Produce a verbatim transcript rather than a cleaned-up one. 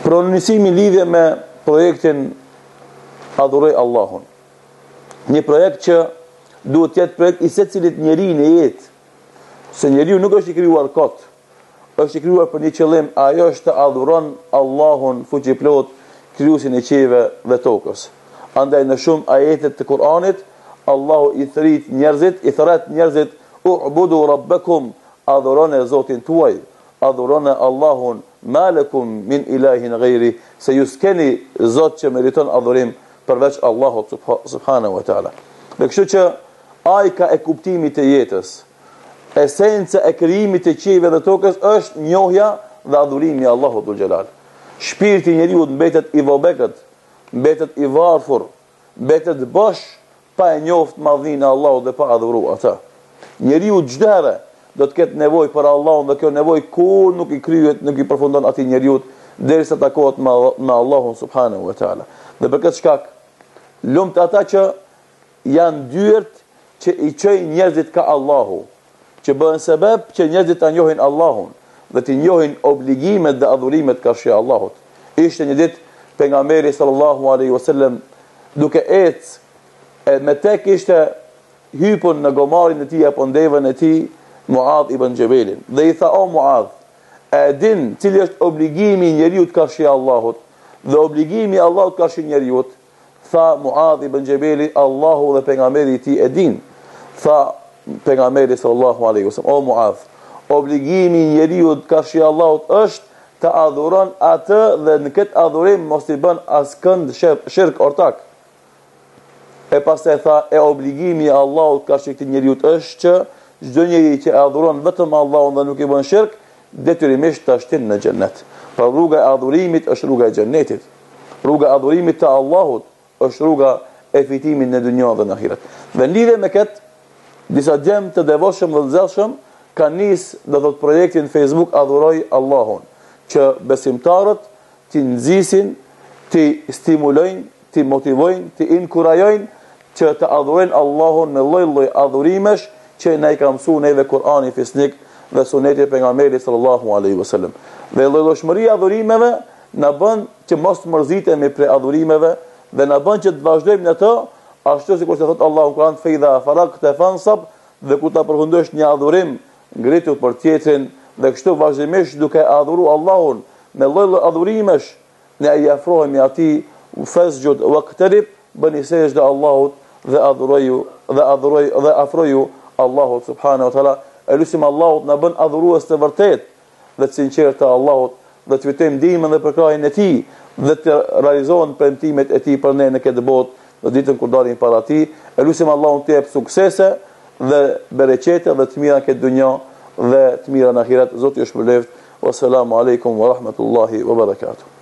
Pronisimi lidhje me projektin Adhuroj Allahun. Një projekt që duhet të jetë projekt i secilit njeriu në jetë. Se njeriu nuk është i krijuar kot, është i krijuar për një qëllim, ajo është të adhuron Allahun fuqiplot, krijuesin e qielleve dhe tokës. Andaj në shumë ajete të Kuranit, Allahu i thrit njerëzit, i thret njerëzit, u'budu rabbakum, adhuroni Zotin tuaj, adhuroni Allahun, ma lakum min ilahin ghairi, se ju s'keni Zot që meriton adhurim përveç Allahut subhanahu wa taala. Dhe kështu që ai ka e kuptimit të jetës, esenca e krijimit të qielleve dhe tokës është njohja dhe adhurimi i Allahut dhul xhelal. Shpirti i njeriu mbetet i vobekët, mbetet i varfër, mbetet bosh pa e njoft madhrinë e Allahut dhe pa adhuruar atë. Njeriu çdo herë do të ketë nevojë për Allahun dhe kjo nevojë kur nuk i kryhet, nuk i përfundon atij njeriu derisa takohet me, me Allahun subhanahu wa taala. Dhe për këtë shkak, lumt ata që janë dyert që i çojnë njerëzit ka Allahu, që bëhen sebeb që njerëzit ta njohin Allahun dhe të njohin obligimet dhe adhurimet ka shi Allahut. Ishte një ditë pejgamberi sallallahu alaihi wasallam duke ecë me tek ishte hypun në gomarin e tij apo ndevën e tij Muadh ibn Jabelin dhe i tha: o Muadh, e din cili është obligimi i njeriu ka shi Allahut dhe obligimi i Allahut ka shi njeriu? Tha Muadh ibn Jabeli: Allahu dhe pejgamberi i tij e din. Tha pejgamberi sallallahu alaihi wasallam: o Muadh, obligimi i njeriu ka shi Allahut është të adhuron atë dhe në këtë adhurim mos i bën askënd shirk ortak. E pastaj tha: e obligimi i Allahut ka shi këtij njeriu është që çdo njeri që adhuron vetëm Allahun dhe nuk i bën shirk, detyrimisht ta shtin në xhennet. Pra rruga e adhurimit është rruga e xhennetit. Rruga e adhurimit të Allahut është rruga e fitimit në dunjë dhe në ahiret. Dhe në lidhje me këtë, disa djemë të devotshëm dhe të zellshëm kanë nisë do thot projektin Facebook Adhuroj Allahun, që besimtarët të nxisin, të stimulojnë, të motivojnë, të inkurajojnë që të adhurojnë Allahun me lloj-lloj adhurimesh që na i ka mësuar neve Kur'ani fisnik dhe suneti e pejgamberit sallallahu alaihi wasallam. Dhe lloj-llojshmëria e adhurimeve na bën që mos mërzitemi prej adhurimeve dhe na bën që të vazhdojmë në to, ashtu sikur se thot Allahu Kur'an: fa idha faraqta fansab, dhe kur ta përfundosh një adhurim, ngritu për tjetrin dhe kështu vazhdimisht duke adhuruar Allahun me lloj-lloj adhurimesh, ne ai afrohemi atij, fasjud waqtarib, bëni sejdë Allahut dhe adhuroju dhe adhuroj dhe afroju Allahut subhanahu wa taala. Elusim Allahut na bën adhurues të vërtet dhe të sinqert të Allahut, dhe të fitojmë ndihmën dhe përkrahjen e tij dhe të realizohen premtimet e tij për ne në këtë botë në ditën kur dalim para tij. Elusim Allahun të jap suksese dhe bereqete dhe të mira në këtë dunjë dhe të mira në ahiret. Zoti ju shpëleft. Wassalamu alaikum wa rahmatullahi wa barakatuh.